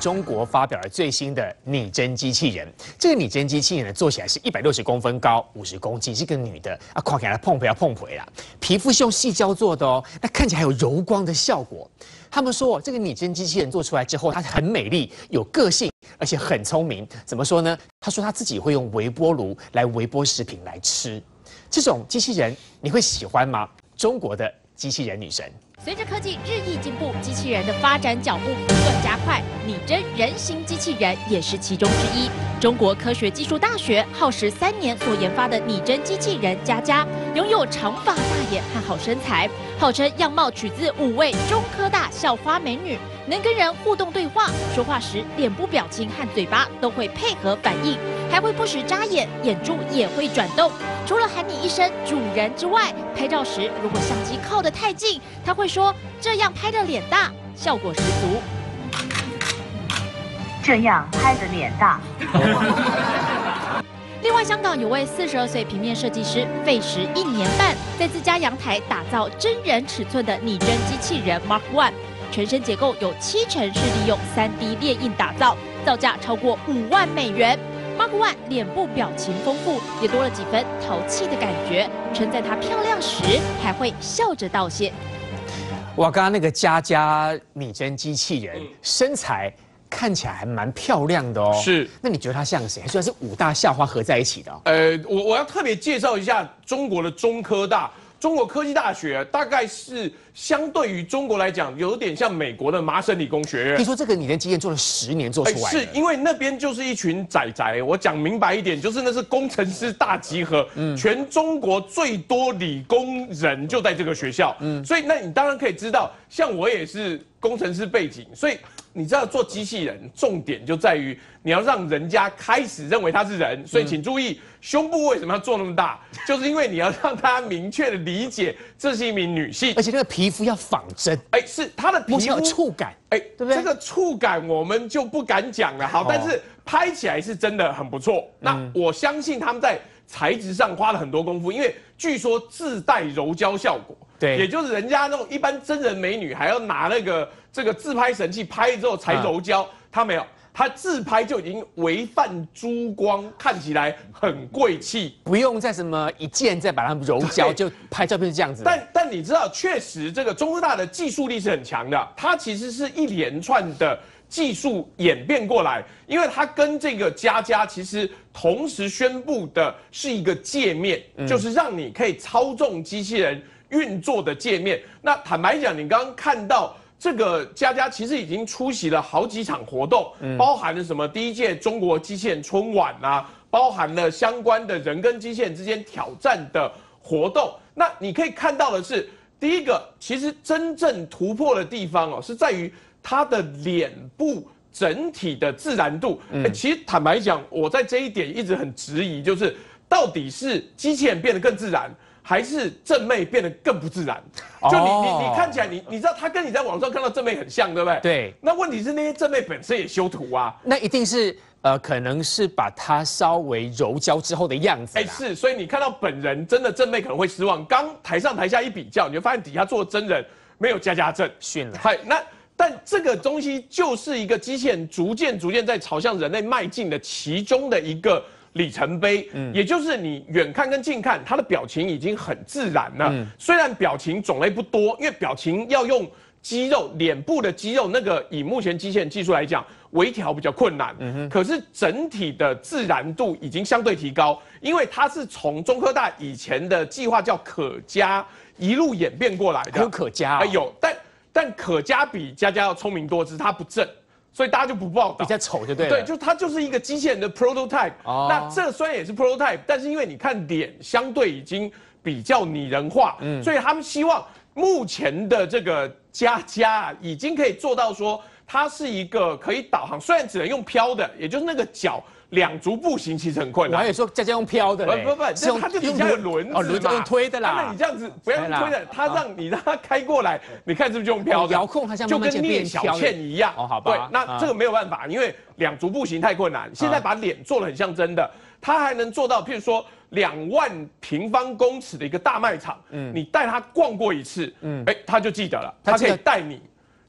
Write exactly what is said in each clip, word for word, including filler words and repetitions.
中国发表了最新的拟真机器人。这个拟真机器人呢，做起来是一百六十公分高，五十公斤，是个女的啊，看起来碰不要碰回啦。皮肤是用细胶做的哦，那看起来还有柔光的效果。他们说，这个拟真机器人做出来之后，它很美丽，有个性，而且很聪明。怎么说呢？他说他自己会用微波炉来微波食品来吃。这种机器人你会喜欢吗？中国的机器人女神。 随着科技日益进步，机器人的发展脚步不断加快，拟真人形机器人也是其中之一。中国科学技术大学耗时三年所研发的拟真机器人佳佳，拥有长发大眼和好身材，号称样貌取自五位中科大校花美女，能跟人互动对话，说话时脸部表情和嘴巴都会配合反应，还会不时眨眼，眼珠也会转动。除了喊你一声主人之外，拍照时如果相机靠得太近，他会说这样拍的脸大，效果十足。 这样拍的脸大。 另外，香港有位四十二岁平面设计师，费时一年半，在自家阳台打造真人尺寸的拟真机器人 Mark One， 全身结构有七成是利用 三 D 列印打造，造价超过五万美元。Mark One 脸部表情丰富，也多了几分淘气的感觉。称赞她漂亮时，还会笑着道谢。 哇，刚刚那个佳佳拟真机器人，身材看起来还蛮漂亮的哦。 是， 那你觉得她像谁？虽然是五大校花合在一起的、哦。 呃，我我要特别介绍一下中国的中科大。中国科技大学大概是相对于中国来讲，有点像美国的麻省理工学院。 听说这个拟真机器人做了十年做出来的， 是因为那边就是一群仔仔。我讲明白一点，就是那是工程师大集合，嗯，全中国最多理工人就在这个学校，嗯，所以那你当然可以知道，像我也是工程师背景，所以你知道做机器人重点就在于你要让人家开始认为他是人，所以请注意。胸部为什么要做那么大？就是因为你要让他明确的理解这是一名女性， 而且那个皮肤要仿真， 哎、欸，是她的皮肤有触感， 哎、欸， 对不对？ 这个触感我们就不敢讲了，好，哦、但是拍起来是真的很不错。嗯、那我相信他们在材质上花了很多功夫，因为据说自带柔焦效果， 对， 也就是人家那种一般真人美女还要拿那个这个自拍神器拍之后才柔焦，他、嗯、没有。他自拍就已经微泛珠光，看起来很贵气， 不用再什么一键再把它们柔焦，就拍照片是这样子。 但但你知道，确实这个中科大的技术力是很强的，它其实是一连串的技术演变过来，因为它跟这个佳佳其实同时宣布的是一个界面，嗯、就是让你可以操纵机器人运作的界面。那坦白讲，你刚刚看到。这个佳佳其实已经出席了好几场活动，嗯、包含了什么第一届中国机器人春晚啊，包含了相关的人跟机器人之间挑战的活动。那你可以看到的是，第一个，其实真正突破的地方哦，是在于它的脸部整体的自然度。嗯、欸，其实坦白讲，我在这一点一直很质疑，就是到底是机器人变得更自然。还是正妹变得更不自然，就你你你看起来你你知道她跟你在网上看到正妹很像，对不对？ 对。 那问题是那些正妹本身也修图啊， 那一定是呃可能是把它稍微柔焦之后的样子。 哎，是，所以你看到本人真的正妹可能会失望。刚台上台下一比较，你就发现底下做的真人没有佳佳正， 逊了。 嗨，那但这个东西就是一个机器人逐渐逐渐在朝向人类迈进的其中的一个。里程碑，嗯，也就是你远看跟近看，它的表情已经很自然了。嗯，虽然表情种类不多，因为表情要用肌肉、脸部的肌肉，那个以目前机器人技术来讲，微调比较困难。嗯哼，可是整体的自然度已经相对提高，因为它是从中科大以前的计划叫可嘉一路演变过来的。 还有可嘉、哦呃，有，但但可嘉比佳佳要聪明多，只是它不正。所以大家就不报道， 比较丑就对了。 对，就它就是一个机器人的 prototype。哦，那这虽然也是 prototype， 但是因为你看脸相对已经比较拟人化，嗯，所以他们希望目前的这个佳佳已经可以做到说，它是一个可以导航，虽然只能用飘的，也就是那个脚。两足步行其实很困难。 我还有说佳佳用飘的， 不不不，是它就底下有轮子嘛， 哦，轮子用推的啦。 那你这样子不要用推的，它让你让它开过来，你看是不是就用飘的？ 遥控它像就跟聂小倩一样。 哦，好吧。 对，那这个没有办法，因为两足步行太困难。现在把脸做得很像真的，它还能做到，譬如说两万平方公尺的一个大卖场，嗯，你带它逛过一次，嗯，哎，它就记得了，它可以带你。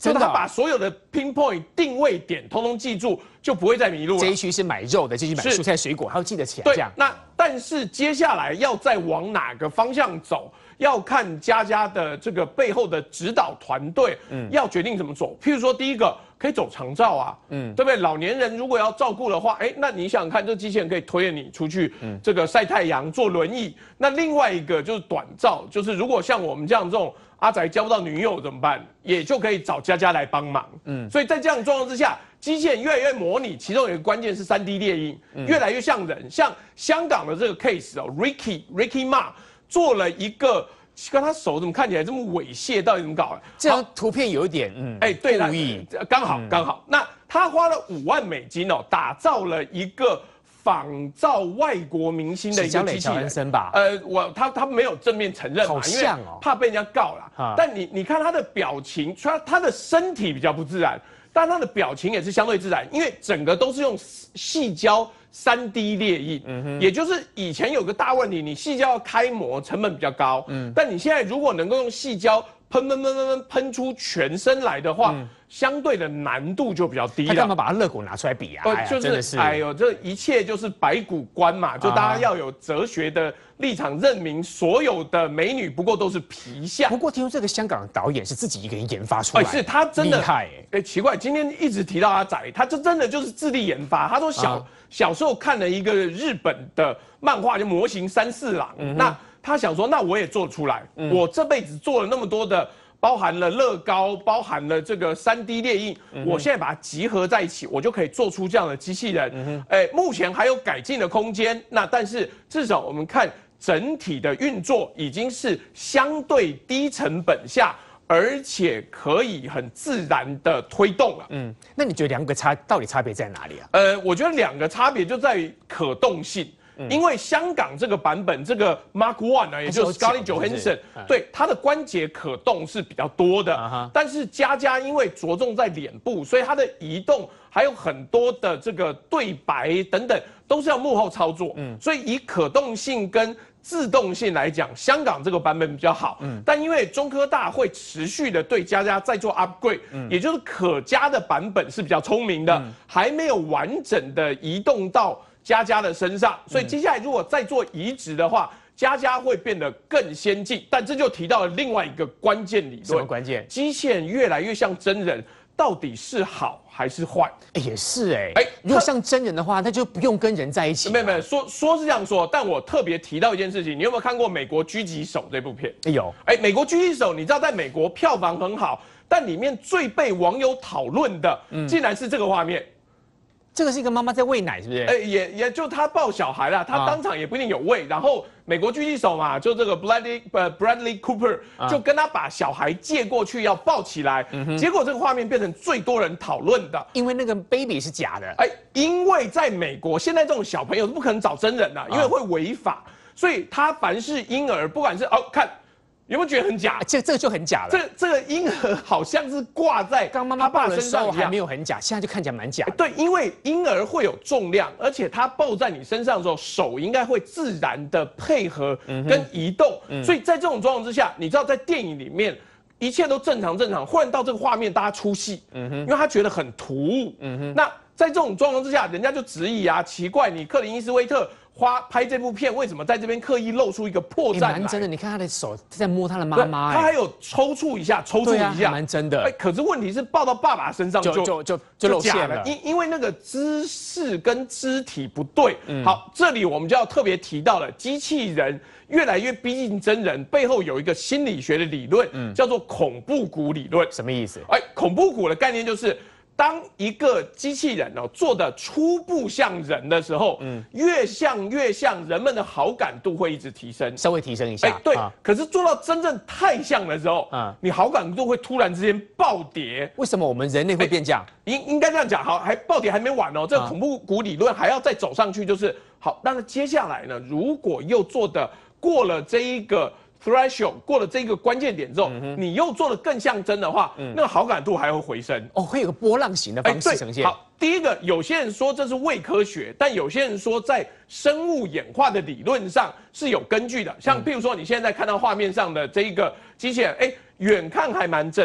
真的、 他把所有的 pinpoint 定位点通通记住，就不会再迷路了。 这一区是买肉的，这一区买蔬菜水果，他要记得起来。这样。 那但是接下来要再往哪个方向走，要看佳佳的这个背后的指导团队，嗯，要决定怎么走。譬如说，第一个可以走长照啊，嗯，对不对？老年人如果要照顾的话，哎，那你想想看，这机器人可以推着你出去，嗯，这个晒太阳、坐轮椅。那另外一个就是短照，就是如果像我们这样这种。阿宅交不到女友怎么办？也就可以找佳佳来帮忙。嗯，所以在这样的状况之下，机器人越来越模拟，其中有一个关键是三 D 列印，嗯、越来越像人。像香港的这个 case 哦 ，Ricky Ricky Ma 做了一个，跟他手怎么看起来这么猥亵？到底怎么搞的？ 这张图片有一点，嗯， 哎、欸，对了， 故意， 刚好刚好。那他花了五万美金哦，打造了一个。仿照外国明星的一个机器人吧？ 呃，我他他没有正面承认嘛，因为怕被人家告啦。但你你看他的表情，虽然他的身体比较不自然，但他的表情也是相对自然，因为整个都是用细胶三 D 列印，嗯、也就是以前有个大问题，你细胶要开模成本比较高，嗯、但你现在如果能够用细胶喷喷喷喷喷喷出全身来的话。嗯相对的难度就比较低了。 他干嘛把他肋骨拿出来比啊？ 呃，就是哎呦，这一切就是百谷关嘛，就大家要有哲学的立场，认明所有的美女不过都是皮相。 不过听说这个香港的导演是自己一个人研发出来的， 是他真的厉害哎。 哎，奇怪，今天一直提到阿仔，他就真的就是自力研发。他说小、啊、小时候看了一个日本的漫画，就模型三四郎，嗯、那他想说，那我也做出来，嗯、我这辈子做了那么多的。包含了乐高，包含了这个三 D 列印，嗯、我现在把它集合在一起，我就可以做出这样的机器人。嗯、哎，目前还有改进的空间。那但是至少我们看整体的运作已经是相对低成本下，而且可以很自然的推动了。嗯， 那你觉得两个差到底差别在哪里啊？ 呃，我觉得两个差别就在于可动性。嗯、因为香港这个版本，这个 Mark One 呢，也就是 Scarlett Johansson，对它的关节可动是比较多的。啊、但是佳佳因为着重在脸部，所以它的移动还有很多的这个对白等等，都是要幕后操作。嗯，所以以可动性跟自动性来讲，香港这个版本比较好。嗯，但因为中科大会持续的对佳佳再做 upgrade，嗯，也就是可佳的版本是比较聪明的，嗯、还没有完整的移动到。佳佳的身上，所以接下来如果再做移植的话，佳佳会变得更先进。但这就提到了另外一个关键理论， 什么关键？ 机器人越来越像真人，到底是好还是坏？ 哎，也是哎，哎，如果像真人的话，那就不用跟人在一起。 没有没有，说说是这样说，但我特别提到一件事情，你有没有看过《美国狙击手》这部片？ 有。 哎，《美国狙击手》，你知道在美国票房很好，但里面最被网友讨论的，嗯、竟然是这个画面。 这个是一个妈妈在喂奶，是不是？ 哎、欸，也也就她抱小孩啦，她当场也不一定有喂。啊、然后美国狙击手嘛，就这个 Bradley 呃 Bradley Cooper 就跟他把小孩借过去要抱起来，嗯、结果这个画面变成最多人讨论的， 因为那个 baby 是假的。 哎、欸，因为在美国现在这种小朋友是不可能找真人的、啊，因为会违法，所以他凡是婴儿，不管是哦看。有没有觉得很假？ 这这个就很假了。 这这个婴儿好像是挂在刚妈妈抱的时候还没有很假，现在就看起来蛮假的。 对，因为婴儿会有重量，而且他抱在你身上的时候，手应该会自然的配合跟移动。嗯、所以在这种状况之下，你知道在电影里面一切都正常正常，忽然到这个画面大家出戏，嗯、因为他觉得很突兀。嗯、那在这种状况之下，人家就质疑啊，奇怪，你克林伊斯威特。花拍这部片为什么在这边刻意露出一个破绽来？ 蛮真的，你看他的手在摸他的妈妈， 他还有抽搐一下，抽搐一下， 蛮真的。 哎，可是问题是抱到爸爸身上就就就就露馅了， 因因为那个姿势跟肢体不对。嗯、好，这里我们就要特别提到了，机器人越来越逼近真人，背后有一个心理学的理论，嗯、叫做恐怖谷理论。 什么意思？ 哎，恐怖谷的概念就是。当一个机器人哦做的初步像人的时候，嗯，越像越像，人们的好感度会一直提升， 稍微提升一下。哎， 对。啊、可是做到真正太像的时候，啊，你好感度会突然之间暴跌。 为什么我们人类会变这样？ 应应该这样讲，好，还暴跌还没完哦。这个恐怖谷理论还要再走上去，就是好。那接下来呢，如果又做的过了这一个。threshold 过了这个关键点之后，嗯、你又做的更像真的话，嗯、那个好感度还会回升哦，会有个波浪形的方式呈现。 好，第一个，有些人说这是伪科学，但有些人说在生物演化的理论上是有根据的。像譬如说，你现在看到画面上的这一个机器人，哎，远看还蛮正的，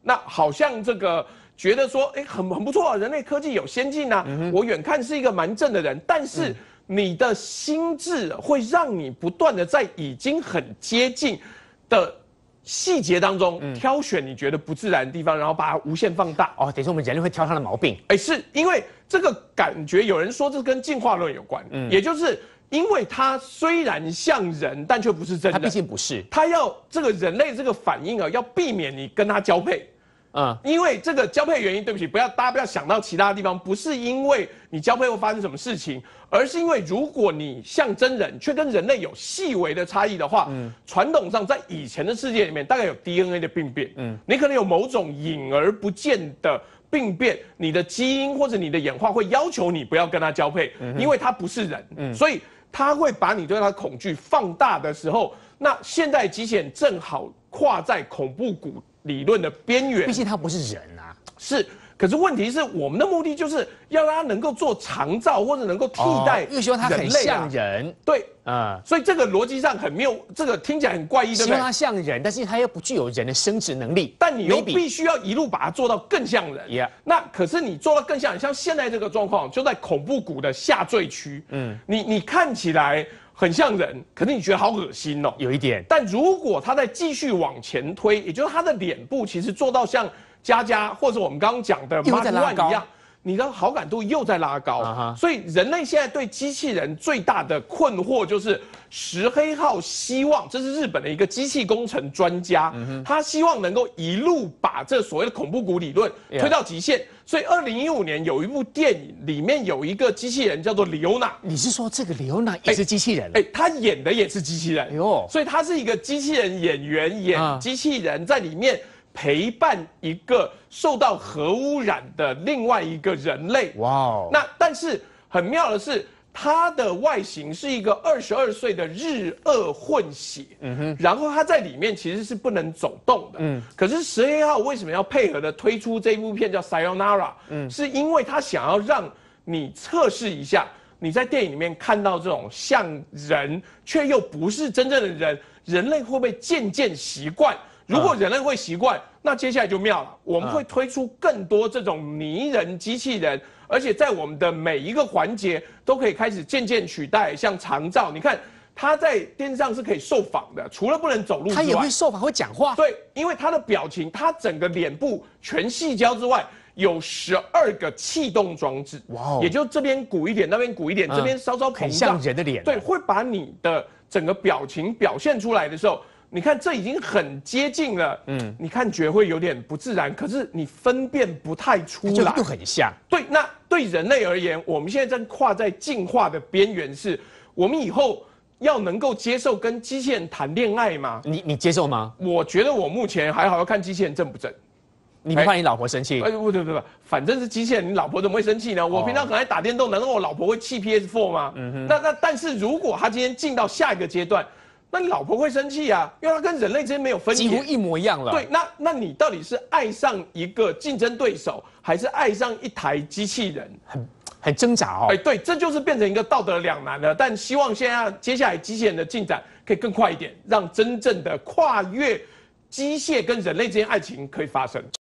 那好像这个觉得说，哎，很很不错啊，人类科技有先进啊，嗯、我远看是一个蛮正的人，但是。嗯你的心智会让你不断的在已经很接近的细节当中、嗯、挑选你觉得不自然的地方，然后把它无限放大。 哦，等于说我们人类会挑它的毛病。 哎，是因为这个感觉，有人说这跟进化论有关，嗯，也就是因为它虽然像人，但却不是真人。 它毕竟不是， 它要这个人类这个反应啊，要避免你跟它交配。嗯，因为这个交配原因，对不起，不要大家不要想到其他地方，不是因为你交配会发生什么事情，而是因为如果你像真人，却跟人类有细微的差异的话，嗯，传统上在以前的世界里面，大概有 D N A 的病变，嗯，你可能有某种隐而不见的病变，你的基因或者你的演化会要求你不要跟它交配，嗯、因为它不是人，嗯，所以它会把你对它的恐惧放大的时候，那现在机器人正好跨在恐怖谷理论的边缘， 毕竟它不是人啊。 是，可是问题是，我们的目的就是要让它能够做长照，或者能够替代人类、啊， 因为希望它很像人。 对，啊、嗯，所以这个逻辑上很谬，这个听起来很怪异，对不对？ 希望它像人，但是它又不具有人的生殖能力， 但你又必须要一路把它做到更像人。 Yeah. 那可是你做到更像人，像现在这个状况，就在恐怖谷的下坠区，嗯，你你看起来很像人，可是你觉得好恶心哦， 有一点。 但如果他再继续往前推，也就是他的脸部其实做到像佳佳或者我们刚刚讲的马万一样，你的好感度又在拉高。Uh-huh. 所以人类现在对机器人最大的困惑就是石黑号希望，这是日本的一个机器工程专家，嗯、他希望能够一路把这所谓的恐怖谷理论推到极限。Yeah. 所以二零一五年有一部电影，里面有一个机器人叫做李欧娜。 你是说这个李欧娜也是机器人？ 哎、欸欸，他演的也是机器人。哎呦，所以他是一个机器人演员，演机器人在里面陪伴一个受到核污染的另外一个人类。哇哦！那但是很妙的是，它的外形是一个二十二岁的日俄混血，嗯哼，然后它在里面其实是不能走动的，嗯，可是石黑号为什么要配合的推出这一部片叫《Sayonara》？嗯，是因为他想要让你测试一下，你在电影里面看到这种像人却又不是真正的人，人类会不会渐渐习惯？如果人类会习惯，那接下来就妙了，我们会推出更多这种拟人机器人。而且在我们的每一个环节都可以开始渐渐取代，像长照，你看他在电视上是可以受访的，除了不能走路之外， 他也会受访，会讲话。 对，因为他的表情，他整个脸部全细胶之外，有十二个气动装置，哇哦，也就这边鼓一点，那边鼓一点，嗯、这边稍稍膨胀， 很像人的脸。 对，会把你的整个表情表现出来的时候。你看，这已经很接近了，嗯，你看觉会有点不自然，可是你分辨不太出来， 就很像。 对，那对人类而言，我们现在正跨在进化的边缘，是我们以后要能够接受跟机器人谈恋爱吗？ 你你接受吗？ 我觉得我目前还好，要看机器人正不正。 你不怕你老婆生气？ 哎，不不不不，反正是机器人，你老婆怎么会生气呢？我平常很爱打电动，难道我老婆会气 P S 四 吗？嗯哼。那那但是如果他今天进到下一个阶段。那你老婆会生气啊，因为她跟人类之间没有分野， 几乎一模一样了。 对，那那你到底是爱上一个竞争对手，还是爱上一台机器人？ 很很挣扎哦。 哎，对，这就是变成一个道德两难了。但希望现在接下来机器人的进展可以更快一点，让真正的跨越机械跟人类之间爱情可以发生。